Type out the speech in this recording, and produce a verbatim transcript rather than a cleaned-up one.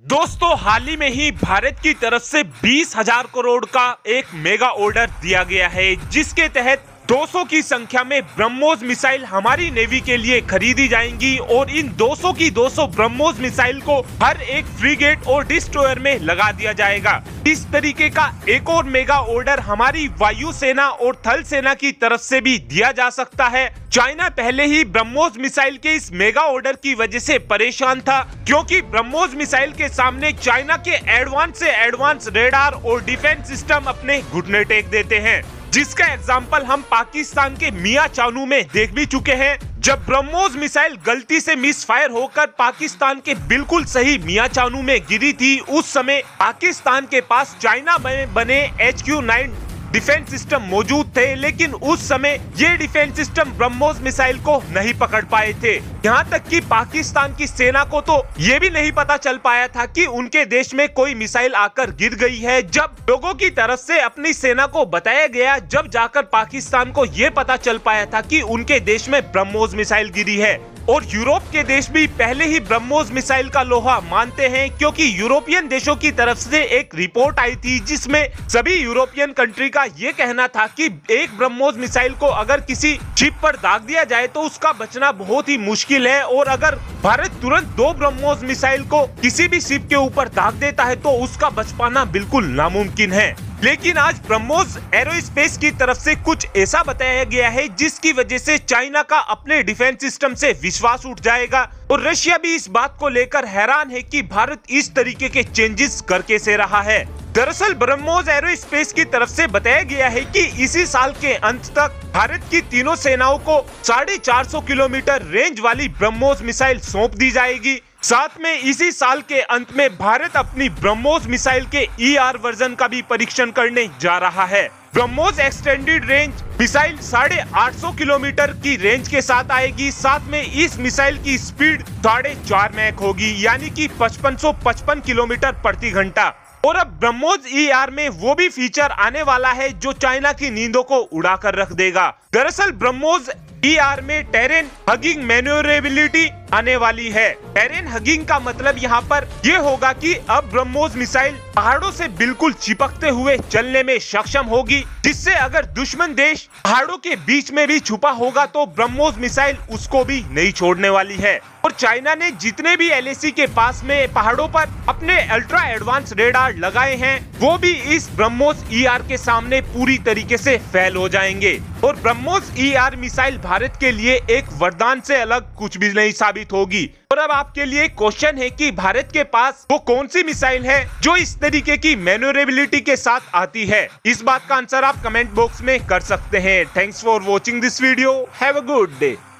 दोस्तों, हाल ही में ही भारत की तरफ से बीस हजार करोड़ का एक मेगा ऑर्डर दिया गया है, जिसके तहत दो सौ की संख्या में ब्रह्मोस मिसाइल हमारी नेवी के लिए खरीदी जाएंगी और इन दो सौ की दो सौ ब्रह्मोस मिसाइल को हर एक फ्रीगेट और डिस्ट्रॉयर में लगा दिया जाएगा। इस तरीके का एक और मेगा ऑर्डर हमारी वायु सेना और थल सेना की तरफ से भी दिया जा सकता है। चाइना पहले ही ब्रह्मोस मिसाइल के इस मेगा ऑर्डर की वजह से परेशान था, क्योंकि ब्रह्मोस मिसाइल के सामने चाइना के एडवांस से एडवांस रेडार और डिफेंस सिस्टम अपने घुटने टेक देते हैं, जिसका एग्जाम्पल हम पाकिस्तान के मियां चानू में देख भी चुके हैं। जब ब्रह्मोस मिसाइल गलती से मिस फायर होकर पाकिस्तान के बिल्कुल सही मियां चानू में गिरी थी, उस समय पाकिस्तान के पास चाइना में बने H Q nine defence system मौजूद थे, लेकिन उस समय ये डिफेंस सिस्टम ब्रह्मोस मिसाइल को नहीं पकड़ पाए थे। यहाँ तक कि पाकिस्तान की सेना को तो ये भी नहीं पता चल पाया था कि उनके देश में कोई मिसाइल आकर गिर गई है। जब लोगों की तरफ से अपनी सेना को बताया गया, जब जाकर पाकिस्तान को ये पता चल पाया था कि उनके देश में ब्रह्मोस मिसाइल गिरी है। और यूरोप के देश भी पहले ही ब्रह्मोस मिसाइल का लोहा मानते हैं, क्योंकि यूरोपियन देशों की तरफ से एक रिपोर्ट आई थी जिसमें सभी यूरोपियन कंट्री का ये कहना था कि एक ब्रह्मोस मिसाइल को अगर किसी शिप पर दाग दिया जाए तो उसका बचना बहुत ही मुश्किल है, और अगर भारत तुरंत दो ब्रह्मोस मिसाइल को किसी भी शिप के ऊपर दाग देता है तो उसका बच पाना बिल्कुल नामुमकिन है। लेकिन आज ब्रह्मोस एरोस्पेस की तरफ से कुछ ऐसा बताया गया है जिसकी वजह से चाइना का अपने डिफेंस सिस्टम से विश्वास उठ जाएगा, और रशिया भी इस बात को लेकर हैरान है कि भारत इस तरीके के चेंजेस कर कैसे रहा है। दरअसल ब्रह्मोस एरोस्पेस की तरफ से बताया गया है कि इसी साल के अंत तक भारत की तीनों सेनाओं को साढ़े चार सौ किलोमीटर रेंज वाली ब्रह्मोस मिसाइल सौंप दी जाएगी। साथ में इसी साल के अंत में भारत अपनी ब्रह्मोस मिसाइल के ई आर वर्जन का भी परीक्षण करने जा रहा है। ब्रह्मोस एक्सटेंडेड रेंज मिसाइल साढ़े आठ सौ किलोमीटर की रेंज के साथ आएगी। साथ में इस मिसाइल की स्पीड साढ़े चार मैक होगी, यानी कि पचपन सौ पचपन किलोमीटर प्रति घंटा। और अब ब्रह्मोस ई आर में वो भी फीचर आने वाला है जो चाइना की नींदों को उड़ा कर रख देगा। दरअसल ब्रह्मोस ई आर में टेरेन हगिंग मैन्योरेबिलिटी आने वाली है। टेरेन हगिंग का मतलब यहाँ पर ये होगा कि अब ब्रह्मोस मिसाइल पहाड़ों से बिल्कुल चिपकते हुए चलने में सक्षम होगी, जिससे अगर दुश्मन देश पहाड़ों के बीच में भी छुपा होगा तो ब्रह्मोस मिसाइल उसको भी नहीं छोड़ने वाली है। और चाइना ने जितने भी एल ए सी के पास में पहाड़ों पर अपने अल्ट्रा एडवांस रेडार लगाए हैं, वो भी इस ब्रह्मोस ई आर के सामने पूरी तरीके से फेल हो जाएंगे। और BrahMos E R missile Bharat के लिए एक वरदान से अलग कुछ भी नहीं साबित होगी। और अब आपके लिए क्वेश्चन है कि भारत के पास वो कौन सी मिसाइल है जो इस तरीके की मैन्योरेबिलिटी के साथ आती है। इस बात का आंसर आप कमेंट बॉक्स में कर सकते हैं। Thanks for watching this video. Have a good day.